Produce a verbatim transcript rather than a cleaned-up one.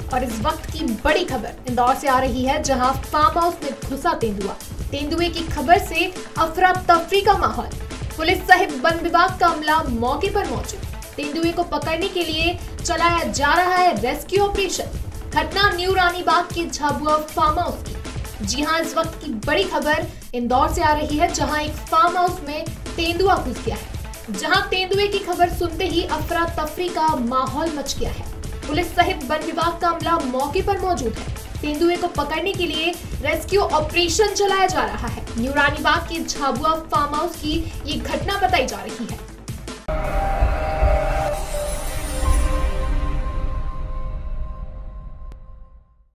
और इस वक्त की बड़ी खबर इंदौर से आ रही है, जहां फार्म हाउस में घुसा तेंदुआ। तेंदुए की खबर से अफरा तफरी का माहौल। पुलिस सहित वन विभाग का अमला मौके पर मौजूद। तेंदुए को पकड़ने के लिए चलाया जा रहा है रेस्क्यू ऑपरेशन। घटना न्यू रानीबाग के झाबुआ फार्म हाउस की। जी हां, इस वक्त की बड़ी खबर इंदौर से आ रही है, जहां एक फार्म हाउस में तेंदुआ घुस गया है। जहां तेंदुए की खबर सुनते ही अफरा तफरी का माहौल मच गया है। पुलिस सहित वन विभाग का अमला मौके पर मौजूद है। तेंदुए को पकड़ने के लिए रेस्क्यू ऑपरेशन चलाया जा रहा है। न्यू रानीबाग के झाबुआ फार्म हाउस की ये घटना बताई जा रही है।